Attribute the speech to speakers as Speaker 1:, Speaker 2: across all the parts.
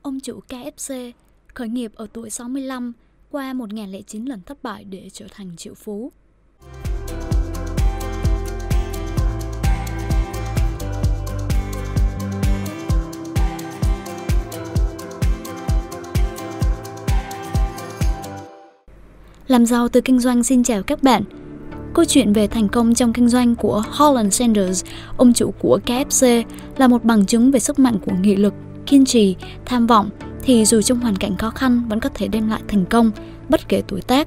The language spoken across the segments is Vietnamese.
Speaker 1: Ông chủ KFC khởi nghiệp ở tuổi 65 qua 1009 lần thất bại để trở thành triệu phú. Làm giàu từ kinh doanh xin chào các bạn. Câu chuyện về thành công trong kinh doanh của Holland Sanders, ông chủ của KFC, là một bằng chứng về sức mạnh của nghị lực, kiên trì, tham vọng thì dù trong hoàn cảnh khó khăn vẫn có thể đem lại thành công, bất kể tuổi tác.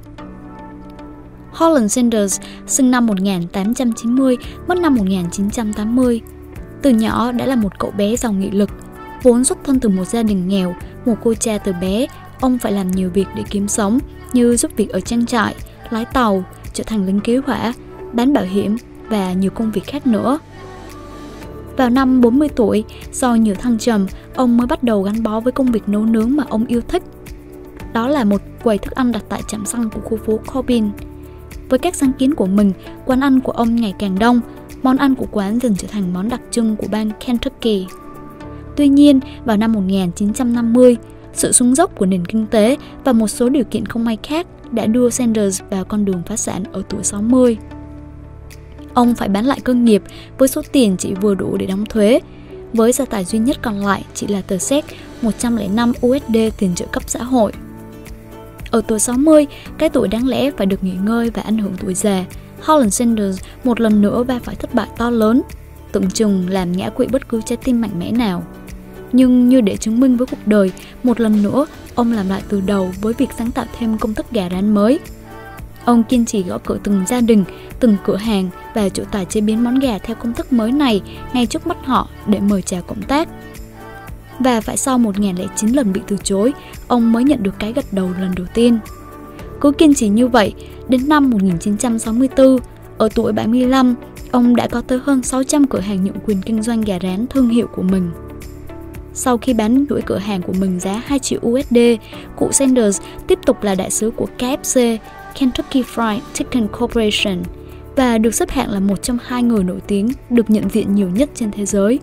Speaker 1: Holland Sanders sinh năm 1890, mất năm 1980. Từ nhỏ đã là một cậu bé giàu nghị lực. Vốn xuất thân từ một gia đình nghèo, mồ côi cha từ bé, ông phải làm nhiều việc để kiếm sống như giúp việc ở trang trại, lái tàu, trở thành lính cứu hỏa, bán bảo hiểm và nhiều công việc khác nữa. Vào năm 40 tuổi, sau nhiều thăng trầm, ông mới bắt đầu gắn bó với công việc nấu nướng mà ông yêu thích. Đó là một quầy thức ăn đặt tại trạm xăng của khu phố Corbin. Với các sáng kiến của mình, quán ăn của ông ngày càng đông, món ăn của quán dần trở thành món đặc trưng của bang Kentucky. Tuy nhiên, vào năm 1950, sự xuống dốc của nền kinh tế và một số điều kiện không may khác đã đưa Sanders vào con đường phá sản ở tuổi 60. Ông phải bán lại cơ nghiệp với số tiền chỉ vừa đủ để đóng thuế, với gia tài duy nhất còn lại chỉ là tờ séc 105 USD tiền trợ cấp xã hội. Ở tuổi 60, cái tuổi đáng lẽ phải được nghỉ ngơi và ảnh hưởng tuổi già, Holland Sanders một lần nữa va phải thất bại to lớn, tưởng chừng làm ngã quỵ bất cứ trái tim mạnh mẽ nào. Nhưng như để chứng minh với cuộc đời, một lần nữa, ông làm lại từ đầu với việc sáng tạo thêm công thức gà rán mới. Ông kiên trì gõ cửa từng gia đình, từng cửa hàng và chủ tài chế biến món gà theo công thức mới này ngay trước mắt họ để mời chào cộng tác. Và phải sau 1009 lần bị từ chối, ông mới nhận được cái gật đầu lần đầu tiên. Cứ kiên trì như vậy, đến năm 1964, ở tuổi 75, ông đã có tới hơn 600 cửa hàng nhượng quyền kinh doanh gà rán thương hiệu của mình. Sau khi bán chuỗi cửa hàng của mình giá 2 triệu USD, cụ Sanders tiếp tục là đại sứ của KFC, Kentucky Fried Chicken Corporation, và được xếp hạng là một trong 2 người nổi tiếng được nhận diện nhiều nhất trên thế giới.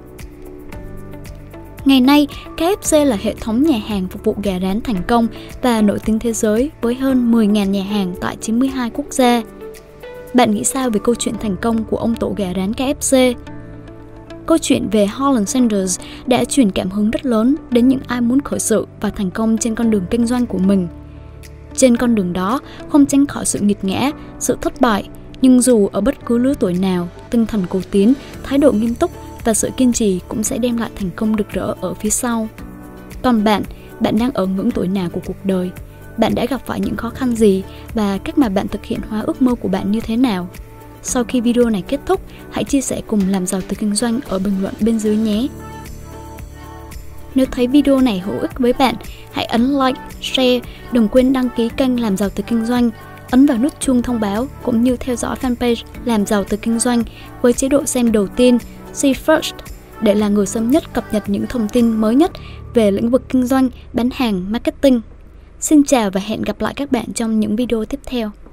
Speaker 1: Ngày nay, KFC là hệ thống nhà hàng phục vụ gà rán thành công và nổi tiếng thế giới với hơn 10.000 nhà hàng tại 92 quốc gia. Bạn nghĩ sao về câu chuyện thành công của ông tổ gà rán KFC? Câu chuyện về Holland Sanders đã truyền cảm hứng rất lớn đến những ai muốn khởi sự và thành công trên con đường kinh doanh của mình. Trên con đường đó không tránh khỏi sự nghiệt ngã, sự thất bại, nhưng dù ở bất cứ lứa tuổi nào, tinh thần cầu tiến, thái độ nghiêm túc và sự kiên trì cũng sẽ đem lại thành công rực rỡ ở phía sau. Còn bạn đang ở ngưỡng tuổi nào của cuộc đời? Bạn đã gặp phải những khó khăn gì và cách mà bạn thực hiện hóa ước mơ của bạn như thế nào? Sau khi video này kết thúc, hãy chia sẻ cùng Làm Giàu Từ Kinh Doanh ở bình luận bên dưới nhé. Nếu thấy video này hữu ích với bạn, hãy ấn like, share, đừng quên đăng ký kênh Làm Giàu Từ Kinh Doanh, ấn vào nút chuông thông báo cũng như theo dõi fanpage Làm Giàu Từ Kinh Doanh với chế độ xem đầu tiên, See First, để là người sớm nhất cập nhật những thông tin mới nhất về lĩnh vực kinh doanh, bán hàng, marketing. Xin chào và hẹn gặp lại các bạn trong những video tiếp theo.